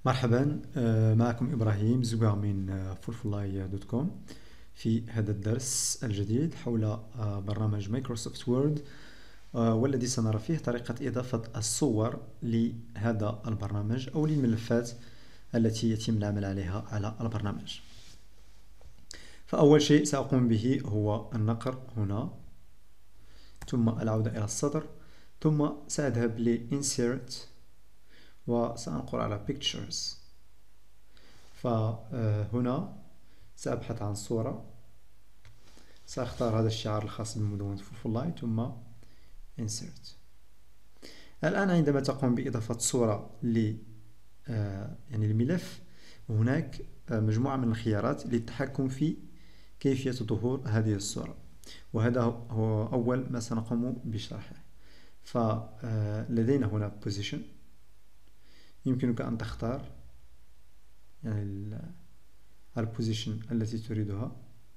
مرحبا، معكم إبراهيم زوغا من فولفلاي.com في هذا الدرس الجديد حول برنامج مايكروسوفت وورد، والذي سنرى فيه طريقة إضافة الصور لهذا البرنامج أو للملفات التي يتم العمل عليها على البرنامج. فأول شيء سأقوم به هو النقر هنا، ثم العودة إلى السطر، ثم سأذهب ل Insert وسأنقر على Pictures. فهنا سأبحث عن صورة، سأختار هذا الشعار الخاص بمدونة فولفلاي ثم Insert. الآن عندما تقوم بإضافة صورة الملف، هناك مجموعة من الخيارات للتحكم في كيفية ظهور هذه الصورة، وهذا هو أول ما سنقوم بشرحه. فلدينا هنا Position، يمكنك أن تختار البوزيشن التي تريدها.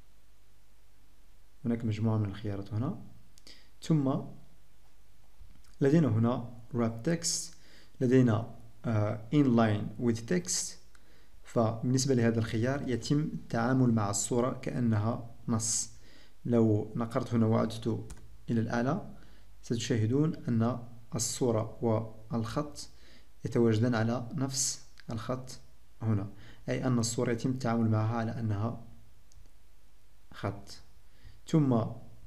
هناك مجموعة من الخيارات هنا، ثم لدينا هنا Wrap Text، لدينا Inline with Text. فبالنسبة لهذا الخيار يتم التعامل مع الصورة كأنها نص. لو نقرت هنا وعدت إلى الأعلى ستشاهدون أن الصورة والخط يتواجدان على نفس الخط هنا، أي أن الصورة يتم التعامل معها على أنها خط. ثم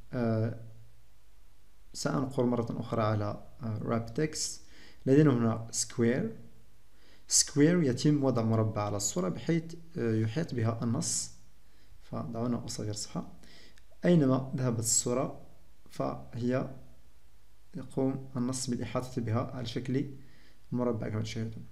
سأنقر مرة أخرى على Wrap Text. لدينا هنا Square يتم وضع مربع على الصورة بحيث يحيط بها النص. فدعونا أصغر صفحة. أينما ذهبت الصورة فهي يقوم النص بالإحاطة بها على شكل مربع كما تشاهدون.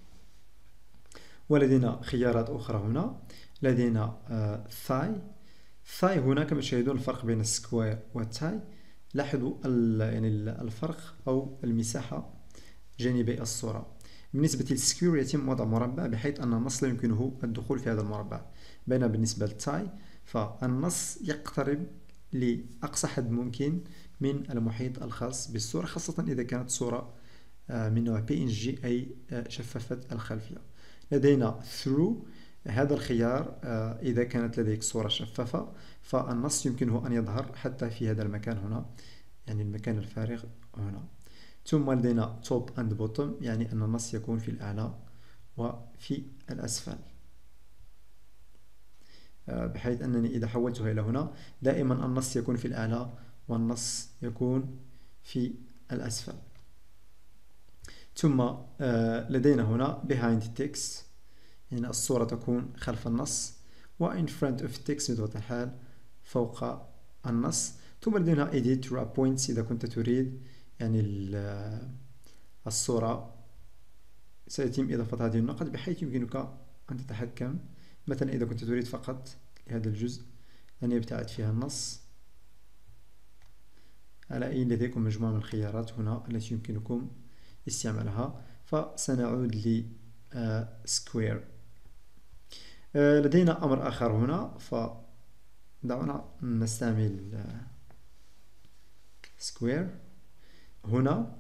ولدينا خيارات أخرى هنا، لدينا Thigh هنا كما تشاهدون الفرق بين السكوير والتاي. لاحظوا الفرق أو المساحة جانبي الصورة. بالنسبة للسكوير يتم وضع مربع بحيث أن النص لا يمكنه الدخول في هذا المربع، بينما بالنسبة للتاي فالنص يقترب لأقصى حد ممكن من المحيط الخاص بالصورة، خاصة إذا كانت صورة من نوع PNG أي شفافة الخلفية. لدينا Through، هذا الخيار إذا كانت لديك صورة شفافة فالنص يمكنه أن يظهر حتى في هذا المكان هنا، يعني المكان الفارغ هنا. ثم لدينا Top and Bottom، يعني أن النص يكون في الأعلى وفي الأسفل، بحيث أنني إذا حولتها إلى هنا دائما النص يكون في الأعلى والنص يكون في الأسفل. ثم لدينا هنا Behind Text، يعني الصورة تكون خلف النص، و In Front of Text بطبيعة الحال فوق النص. ثم لدينا Edit Wrap Points، إذا كنت تريد يعني الصورة سيتم إضافة هذه النقط بحيث يمكنك أن تتحكم. مثلا إذا كنت تريد فقط لهذا الجزء أن يبتعد فيها النص، على أي لديكم مجموعة من الخيارات هنا التي يمكنكم استعمالها. فسنعود ل Square. لدينا أمر آخر هنا، فدعونا نستعمل Square. هنا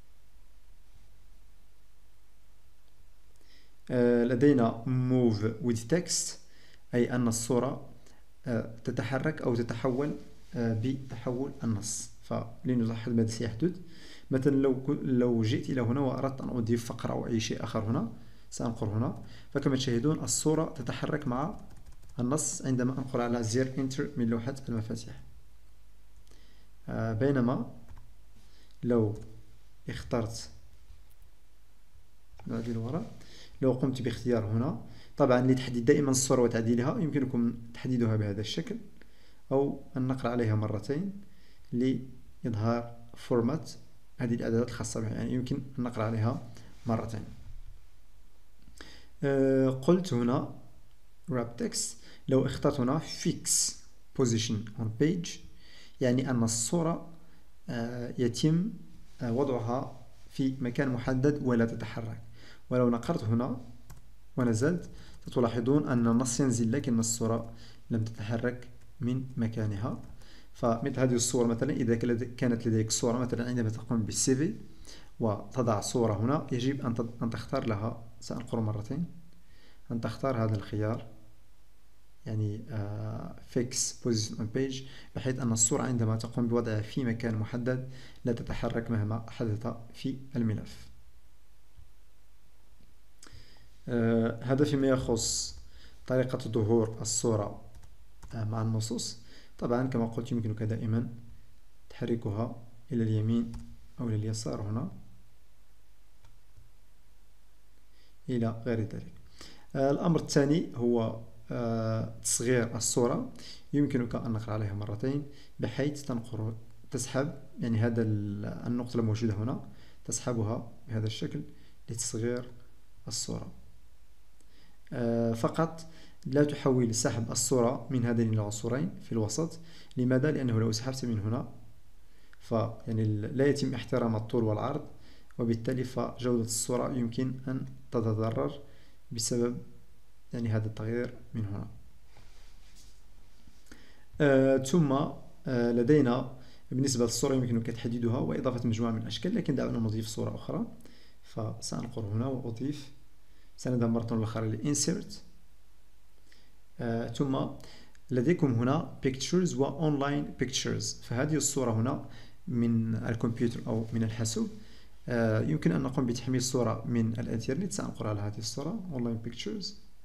لدينا Move with Text، أي أن الصورة تتحرك أو تتحول بتحول النص. فلنلاحظ ماذا سيحدث. مثلا لو جئت إلى هنا وأردت أن أضيف فقرة أو أي شيء آخر هنا، سأنقر هنا، فكما تشاهدون الصورة تتحرك مع النص عندما أنقر على زر Enter من لوحة المفاتيح. بينما لو اخترت نعود للوراء، لو قمت باختيار هنا، طبعا لتحديد دائما الصورة وتعديلها يمكنكم تحديدها بهذا الشكل أو النقر عليها مرتين لإظهار فورمات هذه الإعدادات الخاصة بها، يعني يمكن النقر عليها مرتين. قلت هنا Wrap Text، لو اخترت هنا Fix Position on Page، يعني أن الصورة يتم وضعها في مكان محدد ولا تتحرك. ولو نقرت هنا ونزلت ستلاحظون أن النص ينزل لكن الصورة لم تتحرك من مكانها. فمثل هذه الصور مثلا إذا كانت لديك صورة مثلا عندما تقوم بالسي في وتضع صورة هنا، يجب أن تختار لها، سأنقر مرتين، أن تختار هذا الخيار يعني fix position on page، بحيث أن الصورة عندما تقوم بوضعها في مكان محدد لا تتحرك مهما حدث في الملف. هذا فيما يخص طريقة ظهور الصورة مع النصوص. طبعا كما قلت يمكنك دائما تحركها إلى اليمين أو إلى اليسار هنا إلى غير ذلك. الأمر الثاني هو تصغير الصورة. يمكنك أن نقرأ عليها مرتين بحيث تسحب يعني هذا النقطة الموجودة هنا، تسحبها بهذا الشكل لتصغير الصورة. فقط لا تحاول سحب الصورة من هذين العنصرين في الوسط. لماذا؟ لأنه لو سحبت من هنا فيعني لا يتم احترام الطول والعرض، وبالتالي فجودة الصورة يمكن أن تتضرر بسبب يعني هذا التغيير من هنا. ثم لدينا بالنسبة للصورة يمكنك تحديدها وإضافة مجموعة من الأشكال، لكن دعونا نضيف صورة أخرى. فسأنقر هنا وأضيف، سنذهب مرة أخرى ل Insert، ثم لديكم هنا Pictures و Online Pictures. فهذه الصورة هنا من الكمبيوتر أو من الحاسوب، يمكن أن نقوم بتحميل صورة من الإنترنت. سأنقر على هذه الصورة Online Pictures،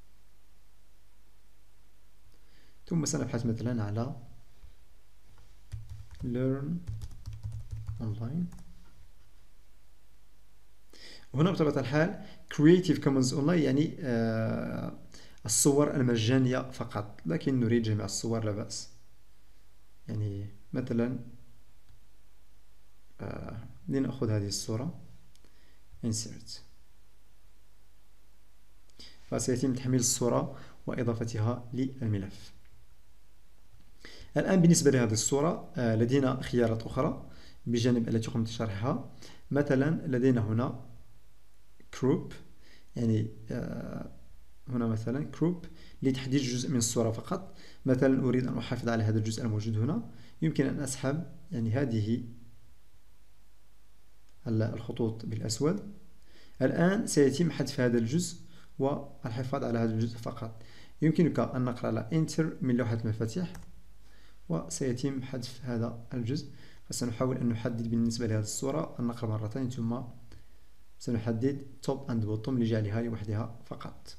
ثم سنبحث مثلا على Learn Online. هنا بطبيعة الحال Creative Commons Online يعني الصور المجانية فقط، لكن نريد جميع الصور لا بأس. يعني مثلا لنأخذ هذه الصورة Insert، فسيتم تحميل الصورة وإضافتها للملف. الآن بالنسبة لهذه الصورة لدينا خيارات أخرى بجانب التي قمت بشرحها. مثلا لدينا هنا Crop، يعني هنا مثلا Crop لتحديد جزء من الصورة فقط. مثلا أريد أن أحافظ على هذا الجزء الموجود هنا، يمكن أن أسحب يعني هذه الخطوط بالأسود. الآن سيتم حذف هذا الجزء والحفاظ على هذا الجزء فقط. يمكنك أن نقرأ على Enter من لوحة المفاتيح وسيتم حذف هذا الجزء. فسنحاول أن نحدد بالنسبة لهذه الصورة، أن نقرأ مرتين ثم سنحدد Top and Bottom لجعلها لوحدها فقط.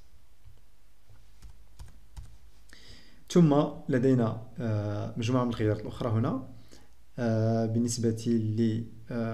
ثم لدينا مجموعة من الخيارات الأخرى هنا بالنسبة ل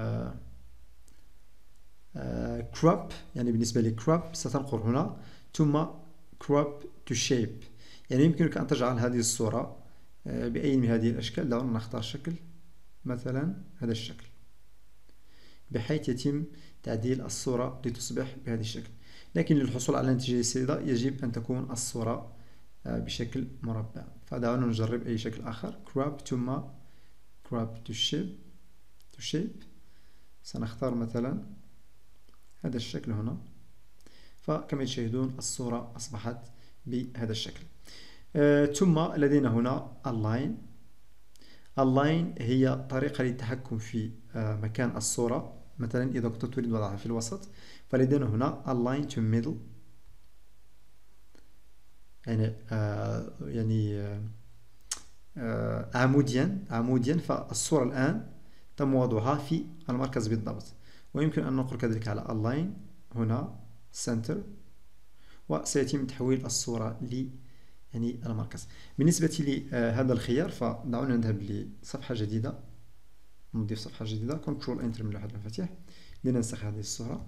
crop. يعني بالنسبة ل crop ستنقر هنا ثم crop to shape، يعني يمكنك أن تجعل هذه الصورة بأي من هذه الأشكال. دعونا نختار شكل مثلا هذا الشكل بحيث يتم تعديل الصورة لتصبح بهذا الشكل. لكن للحصول على نتيجة جيدة يجب أن تكون الصورة بشكل مربع. فدعونا نجرب أي شكل آخر crop ثم crop to shape. سنختار مثلا هذا الشكل هنا. فكما تشاهدون الصورة أصبحت بهذا الشكل. ثم لدينا هنا Align هي طريقة للتحكم في مكان الصورة. مثلا إذا كنت تريد وضعها في الوسط فلدينا هنا Align to Middle، يعني عموديا. فالصورة الآن تم وضعها في المركز بالضبط. ويمكن أن نقول كذلك على Align هنا Center، وسيتم تحويل الصورة يعني المركز. بالنسبة لهذا الخيار فدعونا نذهب لصفحة جديدة، نضيف صفحة جديدة Ctrl Enter من لوحة المفاتيح لننسخ هذه الصورة.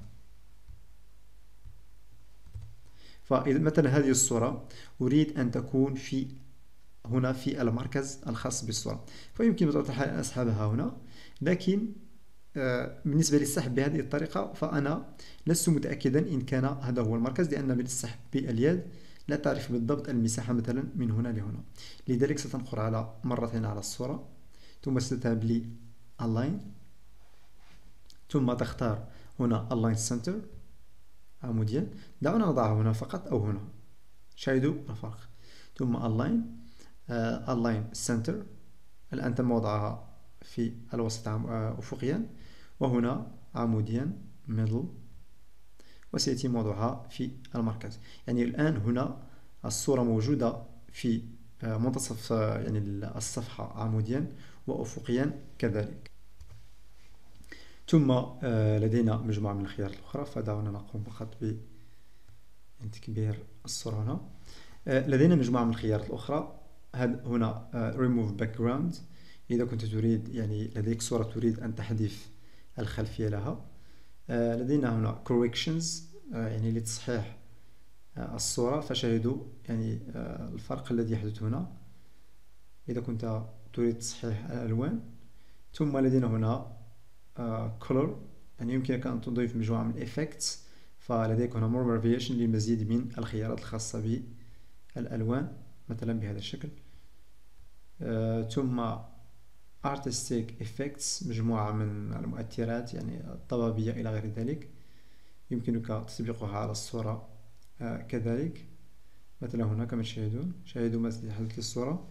فإذا مثلا هذه الصورة أريد أن تكون هنا في المركز الخاص بالصورة، فيمكن بطبيعة الحال أن أسحبها هنا. لكن بالنسبة للسحب بهذه الطريقة فأنا لست متأكدا إن كان هذا هو المركز، لأن بالسحب باليد لا تعرف بالضبط المساحة مثلا من هنا لهنا. لذلك ستنقر على مرتين على الصورة ثم ستذهب ل Align ثم تختار هنا Align Center عموديا. دعونا نضعه هنا فقط أو هنا، شاهدوا الفرق. ثم Align Center الآن تم وضعها في الوسط أفقيا، وهنا عموديا middle، وسيتم وضعها في المركز. يعني الآن هنا الصورة موجودة في منتصف يعني الصفحة عموديا وأفقيا كذلك. ثم لدينا مجموعة من الخيارات الأخرى، فدعونا نقوم فقط بتكبير الصورة هنا. لدينا مجموعة من الخيارات الأخرى. هنا remove background، إذا كنت تريد يعني لديك صورة تريد أن تحذف الخلفية لها. لدينا هنا corrections، يعني لتصحيح الصورة، فشاهدوا يعني الفرق الذي يحدث هنا إذا كنت تريد تصحيح الألوان. ثم لدينا هنا color، يعني يمكنك أن تضيف مجموعة من effects، فلديك هنا more variation للمزيد من الخيارات الخاصة بالألوان مثلا بهذا الشكل. ثم artistic effects، مجموعة من المؤثرات يعني الضبابية إلى غير ذلك، يمكنك تطبيقها على الصورة كذلك. مثلا هنا كما تشاهدون، شاهدوا ما سيحدث للصورة.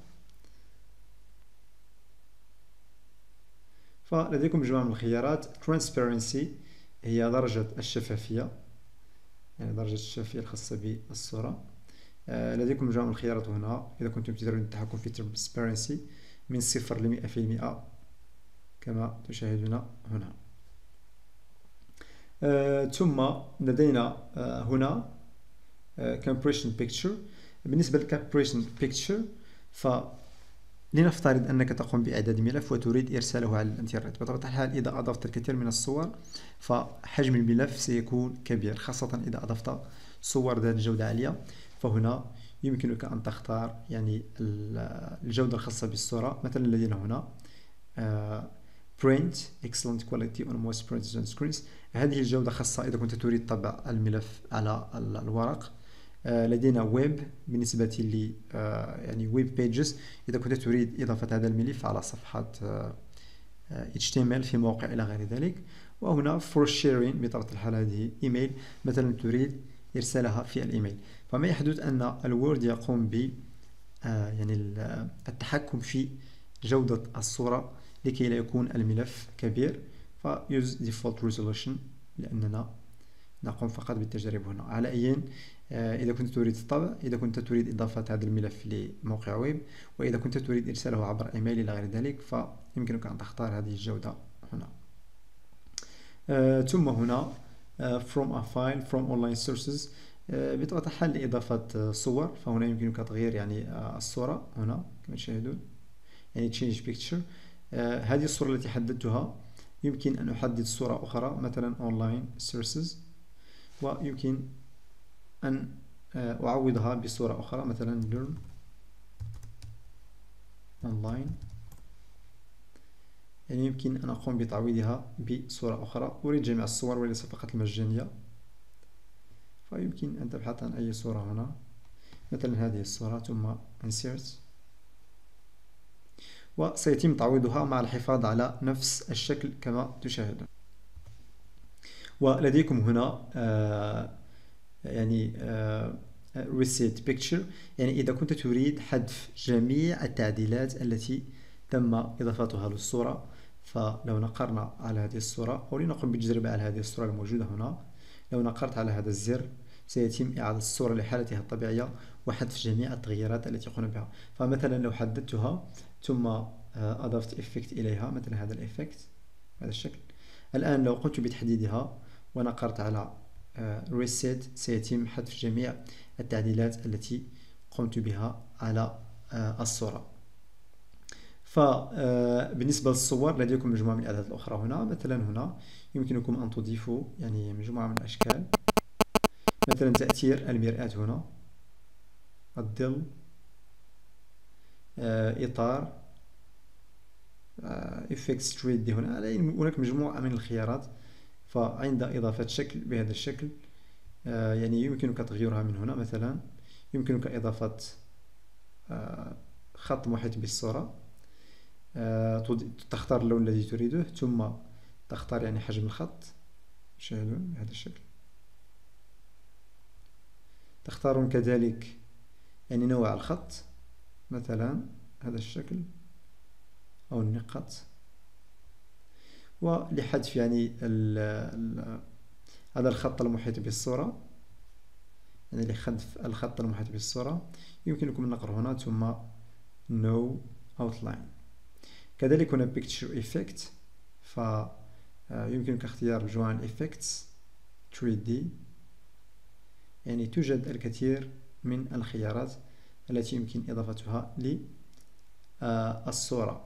فلديكم مجموعة من الخيارات. transparency هي درجة الشفافية، يعني درجة الشفافية الخاصة بالصورة. لديكم مجموعة من الخيارات هنا إذا كنتم تريدون التحكم في transparency من 0 ل 100% كما تشاهدون هنا. ثم لدينا هنا compression picture. بالنسبة للcompression picture، فلنفترض أنك تقوم بإعداد ملف وتريد إرساله على الإنترنت. بطبيعة الحال إذا أضفت الكثير من الصور فحجم الملف سيكون كبير، خاصة إذا أضفت صور ذات جودة عالية. فهنا يمكنك أن تختار يعني الجودة الخاصة بالصورة. مثلا لدينا هنا print excellent quality on most prints and screens، هذه الجودة خاصة إذا كنت تريد طبع الملف على الورق. لدينا ويب بالنسبة ل يعني ويب بيجز، إذا كنت تريد إضافة هذا الملف على صفحة HTML في موقع إلى غير ذلك. وهنا for sharing، بطبيعة الحال هذه إيميل، مثلا تريد إرسالها في الإيميل. فما يحدث أن الوورد يقوم ب يعني التحكم في جودة الصورة لكي لا يكون الملف كبير. use default resolution، لأننا نقوم فقط بالتجارب هنا. على أي إذا كنت تريد الطبع، إذا كنت تريد إضافة هذا الملف لموقع ويب، وإذا كنت تريد إرساله عبر إيميل إلى غير ذلك، فيمكنك أن تختار هذه الجودة هنا. ثم هنا from a file from online sources، بطبيعة الحال لإضافة صور، فهنا يمكنك تغيير يعني الصورة هنا كما تشاهدون، يعني change picture. هذه الصورة التي حددتها يمكن أن أحدد صورة أخرى، مثلا online sources، ويمكن أن أعوضها بصورة أخرى، مثلا learn online، يعني يمكن أن أقوم بتعويضها بصورة أخرى. أريد جميع الصور وليس فقط المجانية، فيمكن أن تبحث عن أي صورة هنا، مثلا هذه الصورة، ثم insert، وسيتم تعويضها مع الحفاظ على نفس الشكل كما تشاهدون. ولديكم هنا يعني reset picture، يعني إذا كنت تريد حذف جميع التعديلات التي تم إضافتها للصورة. فلو نقرنا على هذه الصورة، أو لنقوم بالتجربة على هذه الصورة الموجودة هنا، لو نقرت على هذا الزر سيتم إعادة الصورة لحالتها الطبيعية وحذف جميع التغييرات التي قمنا بها. فمثلا لو حددتها ثم أضفت إفكت إليها، مثلا هذا الإفكت بهذا الشكل، الآن لو قمت بتحديدها ونقرت على reset سيتم حذف جميع التعديلات التي قمت بها على الصورة. فبالنسبة للصور لديكم مجموعة من الأعداد الأخرى هنا. مثلا هنا يمكنكم أن تضيفوا يعني مجموعة من الأشكال، مثلا تأثير المرآة هنا، الظل، إطار، effects 3D هنا. هناك مجموعة من الخيارات. فعند إضافة شكل بهذا الشكل يعني يمكنك تغييرها من هنا. مثلا يمكنك إضافة خط محيط بالصورة، تختار اللون الذي تريده، ثم تختار يعني حجم الخط، شاهدون بهذا الشكل. تختارون كذلك يعني نوع الخط، مثلا هذا الشكل، أو النقط، ولحذف يعني هذا الخط المحيط بالصورة، يعني لحذف الخط المحيط بالصورة يمكنكم النقر هنا ثم No Outline. كذلك هنا Picture Effect، فيمكنك اختيار Join Effects 3D. يعني توجد الكثير من الخيارات التي يمكن إضافتها للصورة.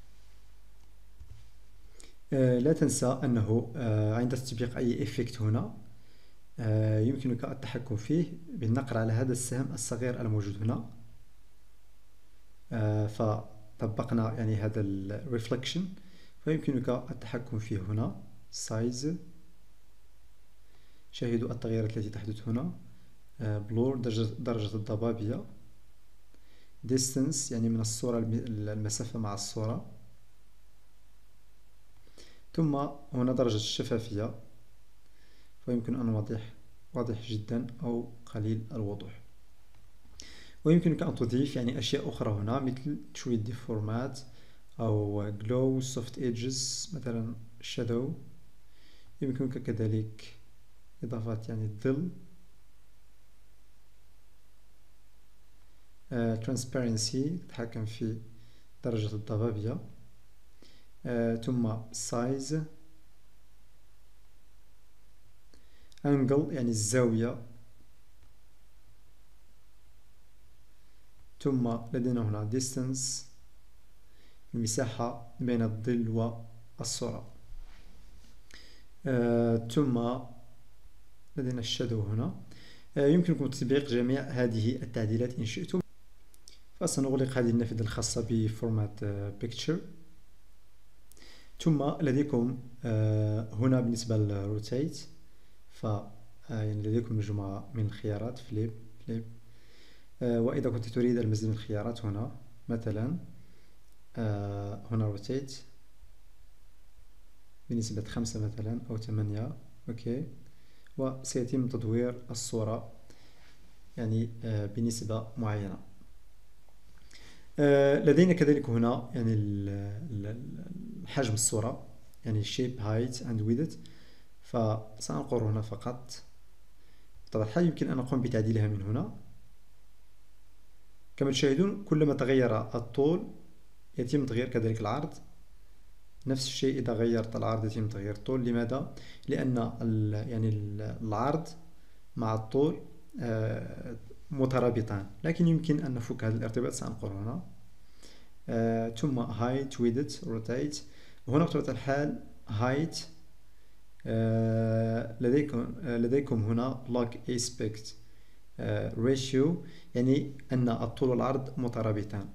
لا تنسى أنه عند تطبيق أي إفكت هنا يمكنك التحكم فيه بالنقر على هذا السهم الصغير الموجود هنا. فطبقنا يعني هذا الريفلكشن، فيمكنك التحكم فيه هنا. سايز، شاهدوا التغييرات التي تحدث هنا. بلور، درجة الضبابية. distance يعني من الصورة، المسافة مع الصورة. ثم هنا درجة الشفافية، فيمكن أن واضح جدا أو قليل الوضوح. ويمكنك أن تضيف يعني أشياء أخرى هنا مثل 3D format أو glow soft edges، مثلا shadow. يمكنك كذلك إضافة يعني الظل. transparency، تتحكم في درجة الضبابية. ثم size، angle يعني الزاوية. ثم لدينا هنا distance، المساحة بين الظل والصورة. ثم لدينا الشادو هنا. يمكنكم تطبيق جميع هذه التعديلات إن شئتم. فسنغلق هذه النافذة الخاصة بفورمات بيكتشر. ثم لديكم هنا بالنسبة للروتيت، يعني لديكم مجموعة من الخيارات، فليب. وإذا كنت تريد المزيد من الخيارات هنا مثلا هنا روتيت بنسبة 5 مثلا أو 8. أوكي، وسيتم تدوير الصورة يعني بنسبة معينة. لدينا كذلك هنا يعني حجم الصورة، يعني shape height and width. فسنقر هنا فقط. بطبيعة الحال يمكن أن نقوم بتعديلها من هنا. كما تشاهدون كلما تغير الطول يتم تغيير كذلك العرض. نفس الشيء إذا غيرت العرض يتم تغيير الطول. لماذا؟ لأن يعني العرض مع الطول مترابطان، لكن يمكن أن نفك هذا الارتباط. سأنقر هنا ثم height width rotate. وهنا بطبيعة الحال height لديكم هنا log aspect ratio، يعني أن الطول والعرض مترابطان.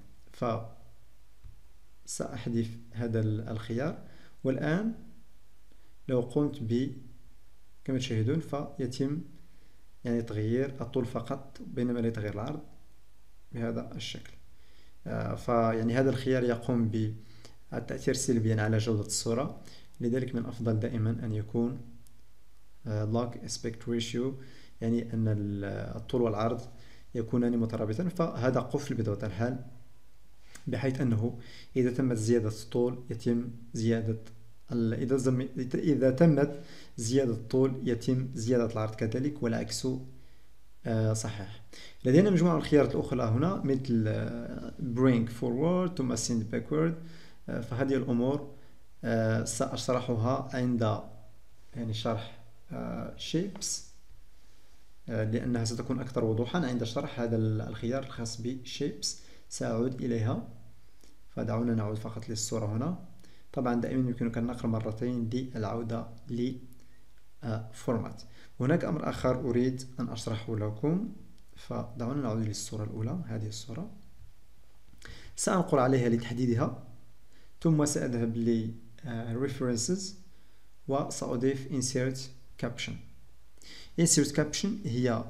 فسأحذف هذا الخيار. والآن لو قمت كما تشاهدون فيتم يعني تغيير الطول فقط بينما لا يتغير العرض بهذا الشكل. فيعني هذا الخيار يقوم بالتأثير سلبيا على جودة الصورة. لذلك من الأفضل دائما أن يكون log aspect ratio، يعني أن الطول والعرض يكونان مترابطان. فهذا قفل بطبيعة الحال، بحيث أنه إذا تمت زيادة الطول يتم زيادة إذا تمت زيادة الطول يتم زيادة العرض كذلك، والعكس صحيح. لدينا مجموعة من الخيارات الأخرى هنا مثل bring forward ثم send backward. فهذه الأمور سأشرحها عند يعني شرح shapes، لأنها ستكون أكثر وضوحا عند شرح هذا الخيار الخاص بshapes. سأعود إليها. فدعونا نعود فقط للصورة هنا. طبعا دائما يمكنك النقر مرتين للعودة لفورمات. هناك أمر آخر أريد أن أشرحه لكم. فدعونا نعود للصورة الأولى. هذه الصورة سأنقل عليها لتحديدها، ثم سأذهب ل references وسأضيف insert caption. insert caption هي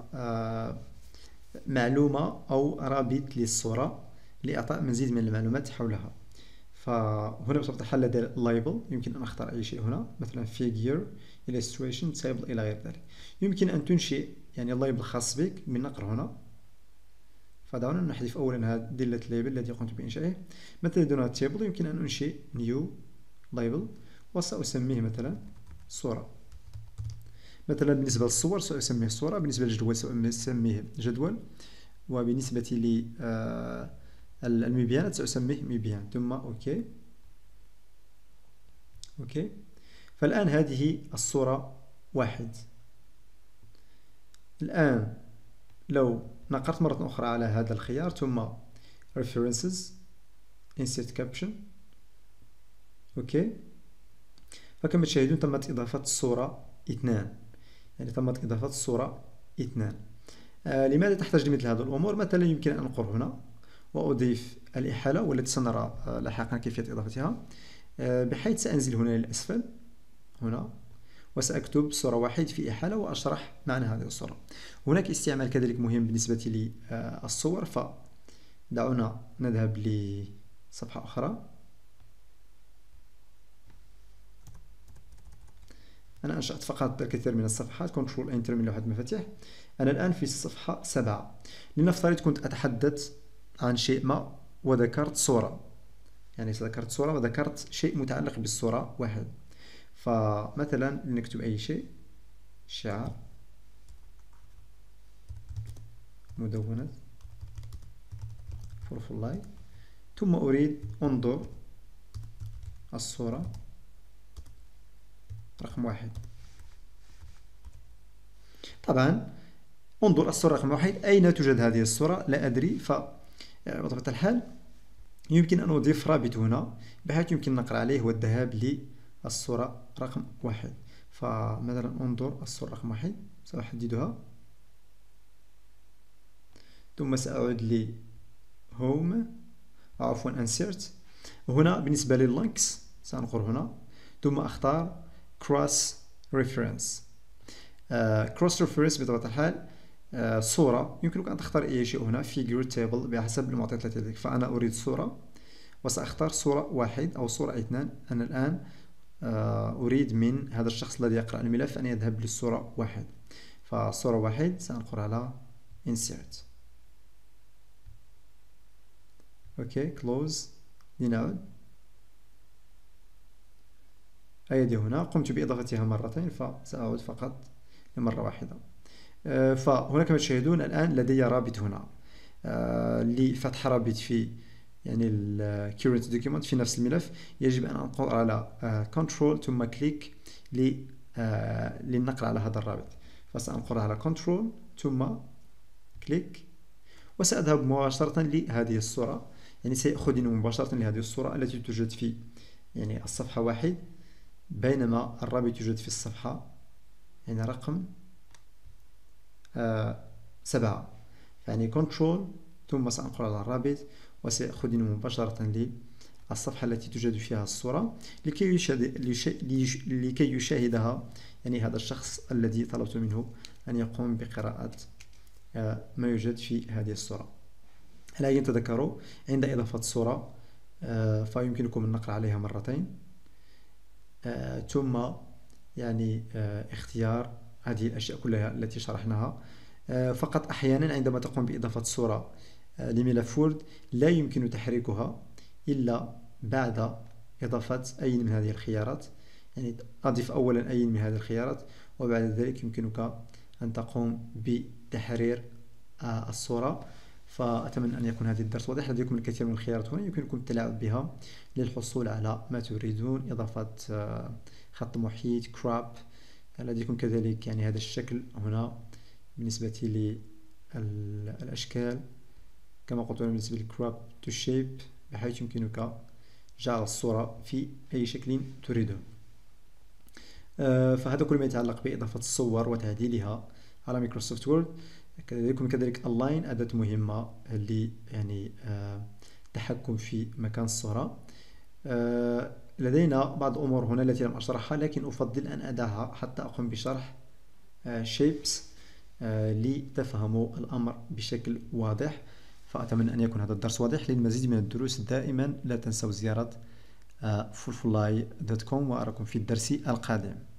معلومة أو رابط للصورة لإعطاء مزيد من المعلومات حولها. فهنا بطبيعة الحال لدي label، يمكن أن أختار أي شيء هنا مثلا figure illustration table إلى غير ذلك. يمكن أن تنشئ يعني label خاص بك من نقر هنا. فدعونا نحذف أولا هذه دلة ليبل الذي قمت بإنشائه. مثلا دون تيبل يمكن أن أنشئ نيو ليبل وسأسميه مثلا صورة. مثلا بالنسبة للصور سأسميه صورة، بالنسبة للجدول سأسميه جدول، وبالنسبة للمبيانات سأسميه مبيان. ثم أوكي. أوكي. فالآن هذه الصورة 1. الآن لو نقرت مرة أخرى على هذا الخيار ثم references insert caption أوكي، فكما تشاهدون تمت إضافة الصورة 2. يعني تمت إضافة الصورة 2. لماذا تحتاج لمثل هذه الأمور؟ مثلا يمكن أن أنقر هنا وأضيف الإحالة والتي سنرى لاحقا كيفية إضافتها، بحيث سأنزل هنا للأسفل هنا وسأكتب صورة 1 في إحالة وأشرح معنى هذه الصورة. هناك استعمال كذلك مهم بالنسبة للصور، فدعونا نذهب لصفحة أخرى. أنا أنشأت فقط الكثير من الصفحات، كنترول انتر من لوحة المفاتيح. أنا الآن في الصفحة 7. لنفترض كنت أتحدث عن شيء ما وذكرت صورة، يعني ذكرت صورة وذكرت شيء متعلق بالصورة 1. فمثلا لنكتب أي شيء، شعار، مدونة، فورفولاي، ثم أريد انظر الصورة رقم 1. طبعا انظر الصورة رقم 1، أين توجد هذه الصورة؟ لا أدري. فبطبيعة الحال يمكن أن أضيف رابط هنا بحيث يمكن النقر عليه والذهاب للصورة رقم 1. فمثلا انظر الصورة رقم 1، سأحددها ثم سأعود ل home، عفوا insert. هنا بالنسبة لللينكس سأنقر هنا ثم أختار cross reference. cross reference بطبيعة الحال صورة، يمكنك أن تختار أي شيء هنا figure table بحسب المعطيات التي لديك. فأنا أريد صورة وسأختار صورة 1 أو صورة 2. أنا الآن أريد من هذا الشخص الذي يقرأ الملف أن يذهب للصورة 1. فصورة 1 سأنقر على insert. أوكي close. لنعود. أيدي هنا قمت بإضافتها مرتين، فسأعود فقط لمرة واحدة. فهنا كما تشاهدون الآن لدي رابط هنا لفتح رابط في يعني ال current document في نفس الملف. يجب أن أنقر على control ثم كليك للنقر على هذا الرابط. فسأنقر على control ثم كليك وسأذهب مباشرة لهذه الصورة، يعني سيأخذني مباشرة لهذه الصورة التي توجد في يعني الصفحة 1، بينما الرابط يوجد في الصفحة يعني رقم 7. يعني كنترول ثم سأنقر على الرابط وسيأخذني مباشرة للصفحة التي توجد فيها الصورة لكي يشاهدها يعني هذا الشخص الذي طلبت منه أن يقوم بقراءة ما يوجد في هذه الصورة. لكن تذكروا عند إضافة صورة فيمكنكم النقر عليها مرتين ثم يعني اختيار هذه الأشياء كلها التي شرحناها. فقط أحيانا عندما تقوم بإضافة صورة لملف وورد لا يمكن تحريكها إلا بعد إضافة أي من هذه الخيارات. يعني أضف أولا أي من هذه الخيارات وبعد ذلك يمكنك أن تقوم بتحرير الصورة. فأتمنى أن يكون هذا الدرس واضح. لديكم الكثير من الخيارات هنا يمكنكم التلاعب بها للحصول على ما تريدون، إضافة خط محيط، كراب. لديكم كذلك يعني هذا الشكل هنا بالنسبة للأشكال، كما قلت بالنسبة للكراب تو شيب، بحيث يمكنك جعل الصورة في أي شكل تريده. فهذا كل ما يتعلق بإضافة الصور وتعديلها على مايكروسوفت وورد. لديكم كذلك اللاين، أداة مهمة ل يعني التحكم في مكان الصورة. لدينا بعض الأمور هنا التي لم أشرحها، لكن أفضل أن أدعها حتى أقوم بشرح shapes لتفهموا الأمر بشكل واضح. فأتمنى أن يكون هذا الدرس واضح. للمزيد من الدروس دائما لا تنسوا زيارة forfulai.com وأراكم في الدرس القادم.